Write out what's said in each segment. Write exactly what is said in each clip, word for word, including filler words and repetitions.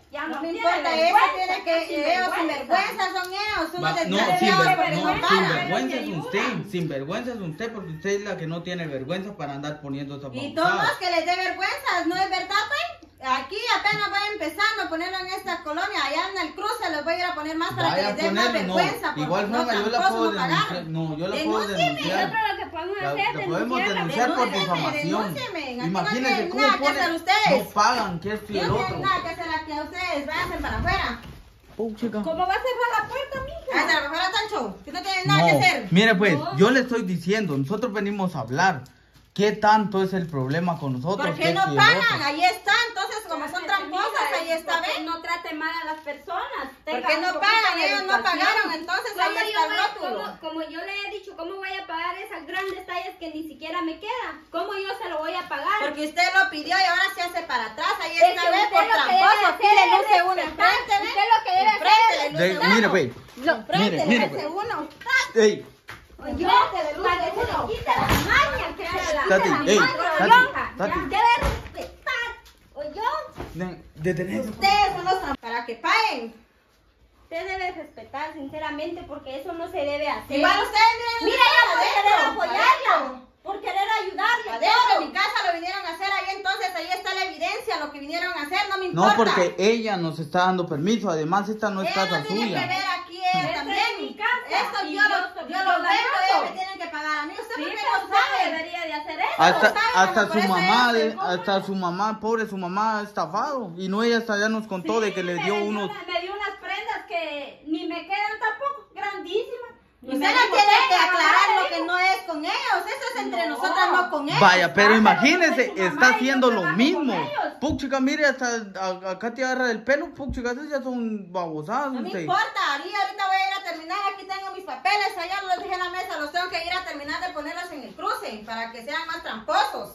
ya no, No me tiene importa, eso vergüenza, tiene que que ellos sinvergüenza son ellos. Uno Va, les no, dice, sin, "No, ver- pero no, no sin para". vergüenza es ayuda. usted, sin vergüenza es usted, porque usted es la que no tiene vergüenza para andar poniendo esa Y babosada. todos que les dé vergüenza, ¿no es verdad, pues? Aquí apenas voy empezando a ponerlo en esta colonia, allá en el cruce los voy a ir a poner más para Vaya a que les dé más ponerlo, vergüenza. no, porque igual no forma yo la tramposos puedo no pagaron. denunciar, no, yo la puedo Denúncieme. denunciar. Nosotros lo que podemos La, hacer es la podemos denunciarla. denunciar por Denúncieme, difamación. denúncieme. Aquí no Imagínense tienen cómo nada que ponen, hacer ustedes. no pagan, que esto y el No otro. tienen nada que hacer aquí a ustedes, váyanse para afuera. Oh, chica. ¿Cómo va a cerrar la puerta, mija? Váyanse para afuera, Tancho, que no tienen nada que No, hacer. mire pues, No. yo le estoy diciendo, nosotros venimos a hablar. ¿Qué tanto es el problema con nosotros? ¿Por que qué no esto y el pagan? otro? Ahí está, entonces como son tramposas, ahí está, ¿Por qué ¿ven? no trate mal a las personas? ¿Por Tenga qué un no poquito pagan? de Ellos no educación. pagaron, entonces ¿Cómo ahí yo está el voy- rótulo. cómo- Como yo le he dicho, ¿cómo voy a pagar esas grandes tallas que ni siquiera me quedan? ¿Cómo yo se lo voy a pagar? Porque usted lo pidió y ahora se hace para atrás. Ahí Es está, que ve, usted por lo que debe tramposo. Aquí hacer le es luce uno respetar. enfrente, ¿ve? Usted lo que debe hacer Enfrente es le luce De- uno. mire, pues. Enfrente Mire, le mire, luce pues. uno. Ey, Yo, Enfrente le luce para que se uno. le quite la maña, que se la Tati, la ey, maña, Tati, hija. Tati. Ya debe respetar. ¿Oyó? de- detenete. Ustedes son los tramposos. Para que paguen. Usted debe respetar, sinceramente, porque eso no se debe hacer. Igual ustedes miren. Mira, ya por querer adentro, apoyarla, adentro. por querer ayudarle. Adentro de todo. mi casa lo vinieron a hacer ahí, entonces ahí está la evidencia, lo que vinieron a hacer, no me importa. No, porque ella nos está dando permiso, además esta no es Ella casa no tiene que suya. ver aquí ella Esta también. es mi casa, Esto y yo yo lo, estoy yo lo vendo, pagando. ellos me tienen que pagar a mí. ¿Usted Sí, por qué pero no usted sabe? debería de hacer eso. Hasta, saben, hasta por su eso mamá, ella se hasta su mamá, pobre su mamá, estafado. Y no, ella hasta ya nos contó de que le me dio dio unos... una- me dio unas prendas que ni me quedan tampoco, grandísimas. Y Usted me no dijo, tiene que "Tenga, aclarar agarre". lo que no es con ellos. Eso es entre No. nosotras, no con ellos. Vaya, pero Ah, imagínese, pero con su mamá está y yo haciendo lo trabajo mismo. con ellos. Puchica, mire, hasta a- acá te agarra el pelo, puchica, esas ya son babosadas. No me usted. importa, Ari, ahorita voy a ir a terminar. Aquí tengo mis papeles, allá los dejé en la mesa. Los tengo que ir a terminar de ponerlos en el cruce para que sean más tramposos.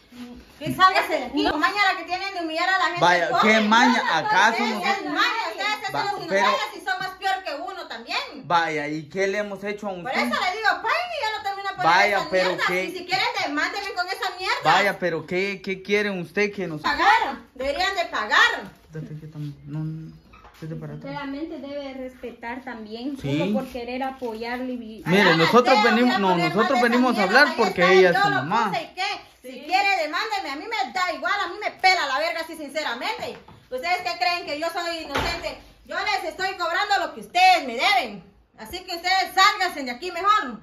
Que sálgase de aquí. No. Maña la que tienen de humillar a la gente. Vaya, pobre. qué maña, No, no, ¿acaso ustedes nosotros- tienen maña, ustedes Va, son los pero- inocentes y son más peor que uno también. Vaya, ¿y qué le hemos hecho a Por usted? eso le digo, paguen y ya no termino de poner Vaya, esa pero mierda. qué- Y si quieren, demándenme con esa mierda. Vaya, pero ¿qué, qué quiere usted que nos... Pagar, deberían de pagar. Date que tam- no, no, vete para atrás. Sinceramente debe respetar también, Sí. solo por querer apoyarle. y- Mire, Allá nosotros Mateo, venimos- voy a no, poner nosotros más de esa venimos a mierda, hablar ahí porque está, ella es yo su lo mamá. puse, ¿y qué? Si Sí. quiere, demándeme, a mí me da igual, a mí me pela la verga, así sinceramente. ¿Ustedes qué creen que yo soy inocente? Yo les estoy cobrando lo que ustedes me deben. Así que ustedes sálganse de aquí mejor.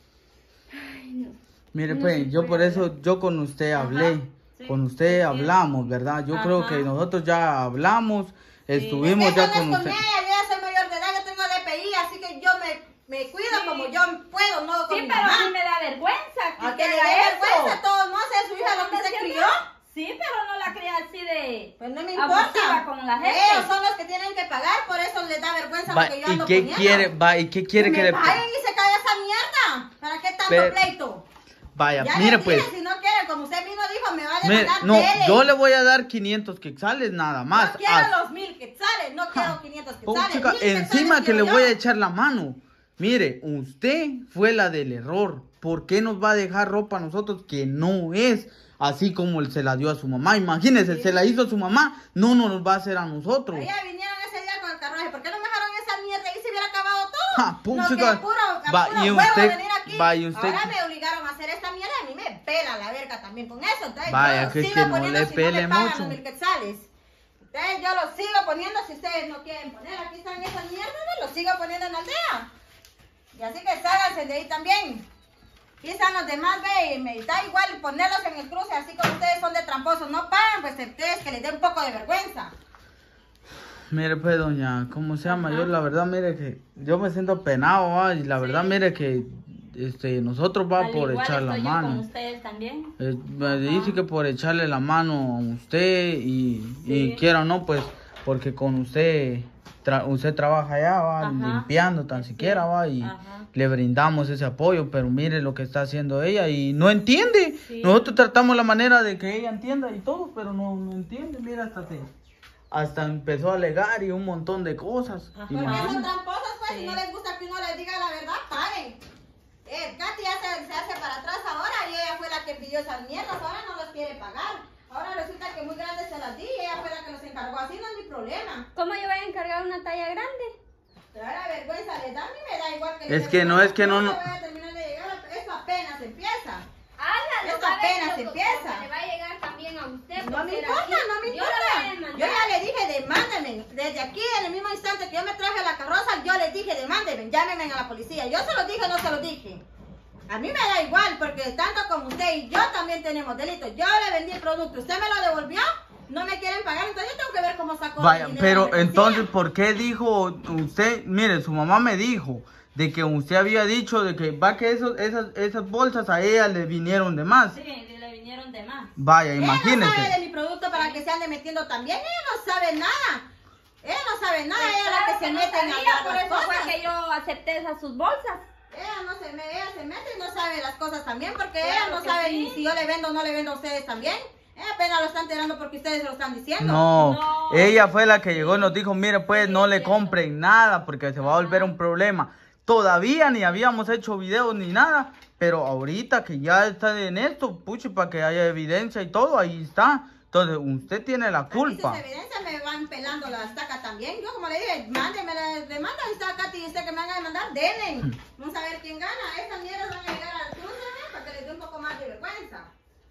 Ay, no. Mire, No pues, se yo por puede eso, yo con usted hablé, sí, con usted sí. hablamos, ¿verdad? Yo creo Ajá. que nosotros ya hablamos, estuvimos Eso ya no con es con usted. ella, yo ya soy mayor de edad, yo tengo D P I, así que yo me, me cuido Sí. como yo puedo, no con Sí, mi pero a mamá. mí me da vergüenza que, A que le haga dé eso. vergüenza, a todos modos es su hija lo que ¿Está se haciendo? crió. Sí, pero no la cría así de... Pues no me abusiva importa. con la gente. Ellos son los que tienen que pagar, por eso les da vergüenza Va, lo que yo ¿y ando qué poniendo. quiere, va, y qué quiere que que me le... paguen y se caiga esa mierda. ¿Para qué tanto Pero- pleito? Vaya, Ya mire les pues, dije, si no quieren, como usted mismo dijo, me va a mire, demandar. no, dele. yo le voy a dar quinientos quetzales nada más. No quiero Ah, los mil quetzales, no quiero quinientos oh, quetzales. chica, mil quetzales encima que quiero le yo. voy a echar la mano. Mire, usted fue la del error. ¿Por qué nos va a dejar ropa a nosotros que no es así como él se la dio a su mamá? Imagínese, se la hizo a su mamá, no nos va a hacer a nosotros. Allá vinieron ese día con el carruaje. ¿Por qué no me dejaron esa mierda y se hubiera acabado todo? Ja, pum, no, chica. que puro, a Va, puro y huevo usted- venir aquí. va, y usted- Ahora me obligaron a hacer esta mierda y a mí me pela la verga también con eso. Entonces Vaya, yo lo que es sigo que no poniendo le si pele no me pagan mucho. los mil quetzales. Entonces yo lo sigo poniendo si ustedes no quieren poner. Aquí están esas mierdas, lo sigo poniendo en la aldea. Y así que sálganse de ahí también. Aquí están los demás, ve, y me da igual ponerlos en el cruce, así como ustedes son de tramposos, no pagan, pues ustedes que les dé un poco de vergüenza. Mire pues, doña, ¿cómo se llama? Yo la verdad, mire que yo me siento penado, ¿va? Y la verdad, mire que este nosotros va Al por igual echar la estoy yo con mano. ustedes también. Eh, me dice que por echarle la mano a usted y, y Sí. quiera o no, pues, porque con usted, tra- usted trabaja allá, va, Ajá. limpiando tan Sí. siquiera, va, y Ajá. le brindamos ese apoyo, pero mire lo que está haciendo ella y no entiende. Sí. Nosotros tratamos la manera de que ella entienda y todo, pero no, no entiende, mira, hasta se, hasta empezó a alegar y un montón de cosas. Ajá. Porque son Imagínate. tramposos, pues, Sí. si no les gusta que uno les diga la verdad, paguen. Eh, Katy ya se, se hace para atrás ahora y ella fue la que pidió esas mierdas, ahora no los quiere pagar. Ahora resulta que muy grandes se las di y ella fue la que que los encargó, así no es mi problema. ¿Cómo yo voy a encargar una talla grande? Ahora vergüenza les da, a mí me da igual que... Es que no, es que no, no. Voy a terminar de llegar, eso apenas empieza. Hágalo, Esto va a ver apenas que empieza. Le va a llegar también a usted. No por me ser importa, así. no me Yo la voy a importa. demandar. Yo ya le dije, demándeme. Desde aquí, en el mismo instante que yo me traje la carroza, yo les dije, demándeme, llámenme a la policía. Yo se lo dije o no se lo dije. A mí me da igual, porque tanto como usted y yo también tenemos delitos. Yo le vendí el producto, usted me lo devolvió, no me quieren pagar, entonces yo tengo que ver cómo sacó Vaya, el dinero pero de la entonces, policía. ¿por qué dijo usted? Mire, su mamá me dijo de que usted había dicho de que va que esos, esas, esas bolsas a ella le vinieron de más. Sí, le vinieron de más. Vaya, Ella no sabe de imagínese. mi producto para que se ande metiendo también, ella no sabe nada. Ella no sabe nada, ella es la Claro que se no mete en sabía, las por eso cosas. fue que yo acepté esas sus bolsas. Ella no se, me, ella se mete y no sabe las cosas también, porque Claro ella no que sabe sí. ni si yo le vendo o no le vendo a ustedes también. Ella apenas lo está enterando porque ustedes lo están diciendo. No, No. ella fue la que llegó y nos dijo, mire pues no le compren nada porque se va a volver un problema. Todavía ni habíamos hecho videos ni nada, pero ahorita que ya está en esto, puchi, para que haya evidencia y todo, ahí está. Entonces, usted tiene la culpa. Aquí, si es evidencia, me van pelando la estaca también. Yo, como le dije, mándeme la demanda. Ahí está Katy y usted que me van a demandar, denle. Vamos a ver quién gana. Estas mierdas van a llegar al cruce para que les dé un poco más de vergüenza.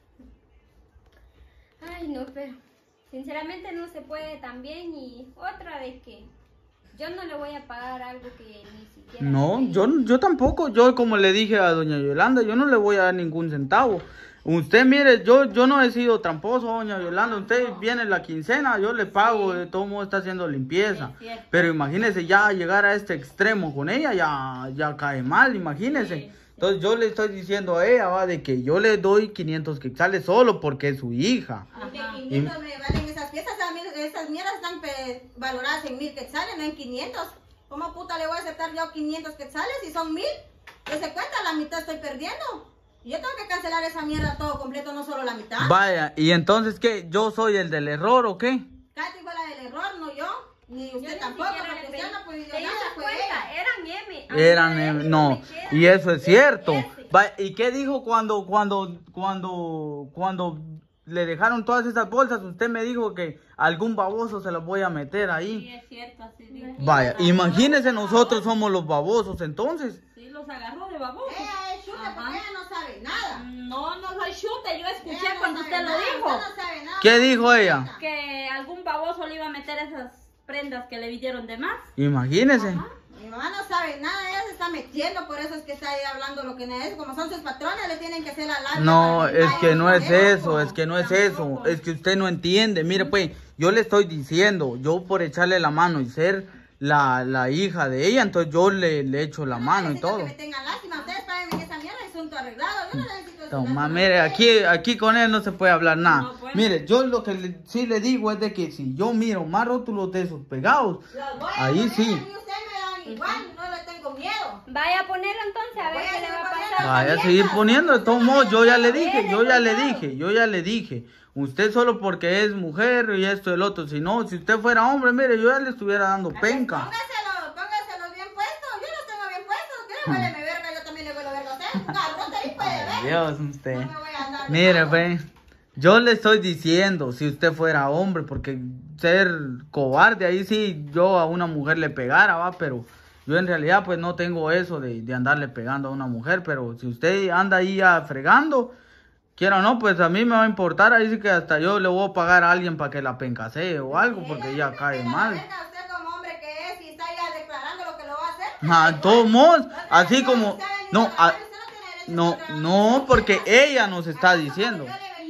Ay, no, pero sinceramente no se puede también. Y otra vez que yo no le voy a pagar algo que ni siquiera... No, me yo, yo tampoco. Yo, como le dije a doña Yolanda, yo no le voy a dar ningún centavo. Usted, mire, yo, yo no he sido tramposo, doña Yolanda. Usted viene la quincena, yo le pago, de todo modo está haciendo limpieza. Es cierto. Pero imagínese ya llegar a este extremo con ella, ya, ya cae mal, imagínese. Sí, sí. Entonces yo le estoy diciendo a ella, va, de que yo le doy quinientos quetzales solo porque es su hija. De Ajá. quinientos me valen esas piezas. a mí- Esas mierdas están pe- valoradas en mil quetzales, no en quinientos. ¿Cómo puta le voy a aceptar yo quinientos quetzales si son mil? Que se cuenta, la mitad estoy perdiendo. Y yo tengo que cancelar esa mierda todo completo, no solo la mitad. Vaya, y entonces, ¿qué? ¿Yo soy el del error o qué? Katy fue la del error, no yo. Ni Yo usted ni tampoco, siquiera porque le usted pedí. no pidió ¿Te nada, das fue cuenta? ella. Eran M. A mí Eran, la eh, M no, me queda. y eso es cierto. Ese. Va, ¿y qué dijo cuando, cuando, cuando, cuando le dejaron todas esas bolsas? Usted me dijo que algún baboso se los voy a meter Sí, ahí. es cierto, así dijo. Vaya, imagínese nosotros somos los babosos entonces. Sí, los agarró de babosos. Ella es chuta porque Ajá. ella no sabe nada. No, no soy chute, yo escuché Ella no cuando sabe usted lo nada, dijo. usted no sabe nada. ¿Qué dijo ella? Que algún baboso le iba a meter esas prendas que le vinieron de más. Imagínese. Ajá. Mi mamá no sabe nada, ella se está metiendo, por eso es que está ahí hablando lo que no es. Como son sus patrones, le tienen que hacer la labia. No, para que es que vaya no a es poner eso, ojo. es que no es eso, Tampoco. es que usted no entiende. Mire, pues, yo le estoy diciendo, yo por echarle la mano y ser la, la hija de ella, entonces yo le, le echo la Yo no mano y necesito todo. que me tengan lástima, ustedes saben que esa mierda es asunto arreglado. Yo no necesito esa Toma, lástima. mire, aquí, aquí con él no se puede hablar nada. No, pues. Mire, yo lo que le- sí le digo es de que si yo miro más rótulos de esos pegados, Los voy a ahí poner, sí. a mí ustedes me dan igual, no le tengo miedo. Vaya a ponerlo entonces, a ver Voy a qué le va a seguir pasar. poniendo. vaya a seguir poniendo, de todos modos, yo ya le dije, yo ya le dije, yo ya le dije. Usted solo porque es mujer y esto y el otro, si no, si usted fuera hombre, mire, yo ya le estuviera dando penca. Póngaselo, póngaselo bien puesto. Yo los tengo bien puestos. ¿Qué le huele mi verga? Yo también le huelo verga a usted. Un garrote ahí puede ver. Dios, usted. No me voy a andar Mire, dejando. ve, yo le estoy diciendo, si usted fuera hombre, porque ser cobarde, ahí sí yo a una mujer le pegara, va, pero yo en realidad pues no tengo eso de, de andarle pegando a una mujer, pero si usted anda ahí ya fregando, quiera o no, pues a mí me va a importar, ahí sí que hasta yo le voy a pagar a alguien para que la pencasee o algo, porque Ella ya dice cae que la mal. verga, usted como hombre que es y está ya declarando lo que lo va a hacer. Ah, de todos modos, así como, no, a- no, no, porque ella nos está diciendo.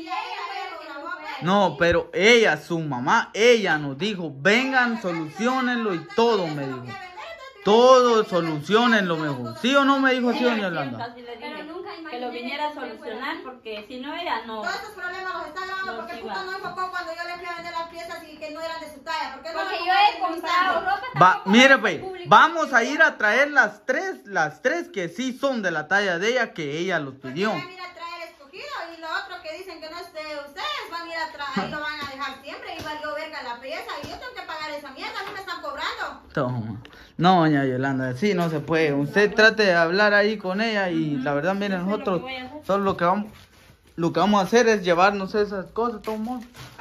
No, pero ella, su mamá, ella nos dijo, vengan, solucionenlo y todo, me dijo. Todo, solucionenlo mejor. ¿Sí o no me dijo así, doña Yolanda? Así le Pero dije, nunca que imaginé lo viniera a que usted solucionar fuera porque si no ella no. Todos estos problemas los está grabando Los porque iba. puta no enfocó cuando yo le fui a vender las piezas y que no eran de su talla. ¿Por qué no Porque lo yo enfocó he en el comprado instante? ropa. Va, tampoco mire, para pues, el público. vamos a ir a traer las tres, las tres que sí son de la talla de ella, que ella los Porque pidió. van a ir a traer escogido y lo otro que dicen que no es de ustedes, van a ir a traer, ahí lo van a dejar siempre y valió verga la pieza y yo tengo que pagar esa mierda, a mí me están cobrando. Toma. No, doña Yolanda, así no se puede. Usted trate de hablar ahí con ella y la verdad, miren, Eso es lo que nosotros voy a hacer. solo lo que vamos, lo que vamos a hacer es llevarnos esas cosas, de todos modos.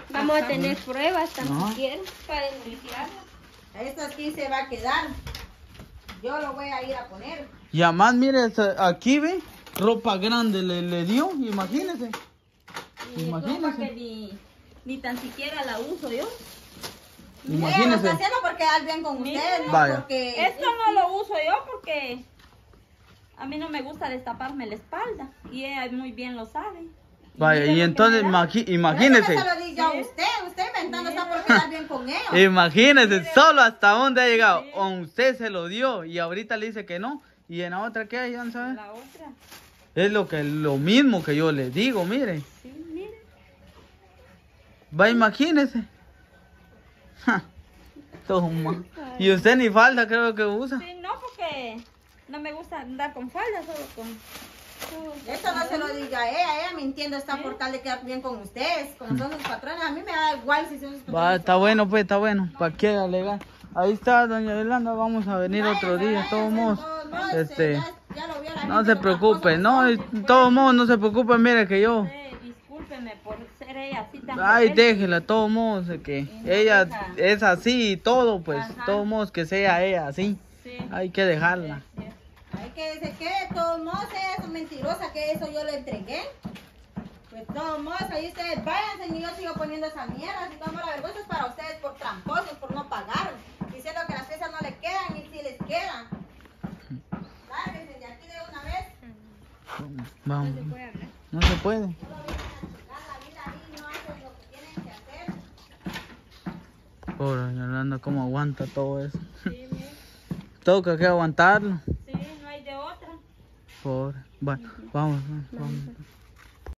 Vamos a tener pruebas tan Ajá. siquiera para denunciarla. Esto aquí se va a quedar. Yo lo voy a ir a poner. Y además, mire, esa- aquí ve, ropa grande le, le dio, imagínese. Y Imagínese. ropa que ni, ni tan siquiera la uso yo. Ella lo Imagínese. está haciendo porque quedar bien con Mira. ustedes, no Vaya. porque... Esto no lo uso yo porque a mí no me gusta destaparme la espalda. Y ella muy bien lo sabe. Vaya, mira y lo que entonces me da. imagi- Pero imagínese. eso no se lo di yo a usted. Usted inventando está por quedar bien con ellos. Imagínese solo hasta dónde ha llegado. O usted se lo dio y ahorita le dice que no. Y en la otra, ¿qué hay? Ya no sabe. La otra. Es lo que lo mismo que yo le digo, mire. Sí, mire. Va, imagínese. Ja, toma. Y usted ni falda creo que usa. Sí, no, porque no me gusta andar con falda, solo con... Eso no se lo diga a ella. Ella mintiendo está por tal de quedar bien con ustedes. Como son sus patrones. A mí me da igual si son sus patrones. Va, está bueno, pues, está bueno. ¿Para qué alegar? Ahí está, doña Yolanda. Vamos a venir otro día, de todos modos. Este, Ya, ya lo vio la no gente, se lo preocupe, tramposo no, que de son. todos modos, no se preocupe, mire que yo. Sí, discúlpeme por ser ella así tan Ay, rebelde. déjela, de todos modos, de que no ella deja. es así y todo, pues, de Ajá. todos modos que sea ella así. Sí. Hay que dejarla. Sí. Hay que decir que de todos modos ella es mentirosa, que eso yo le entregué. Pues de todos modos, ahí ustedes váyanse y yo sigo poniendo esa mierda. Si tomo la vergüenza es para ustedes por tramposos, por no pagar. Diciendo que las piezas no les quedan y si les quedan. Lárguense de aquí de una vez. Vamos. No se puede hablar. No se puede. Solo vienen a arreglar la vida ahí y no hacen lo que tienen que hacer. Pobre doña Yolanda, cómo aguanta todo eso. Sí, mire. Toca que aguantarlo. Sí, no hay de otra. Pobre. Bueno, vamos, vamos.